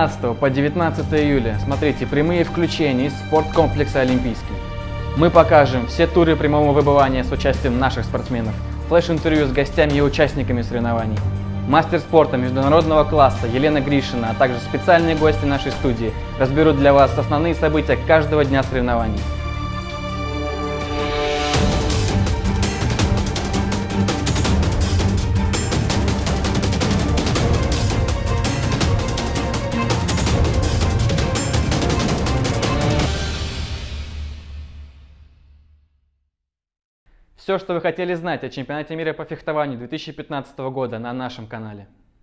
15 по 19 июля смотрите прямые включения из спорткомплекса «Олимпийский». Мы покажем все туры прямого выбывания с участием наших спортсменов, флеш-интервью с гостями и участниками соревнований. Мастер спорта международного класса Елена Гришина, а также специальные гости нашей студии разберут для вас основные события каждого дня соревнований. Все, что вы хотели знать о чемпионате мира по фехтованию 2015 года на нашем канале.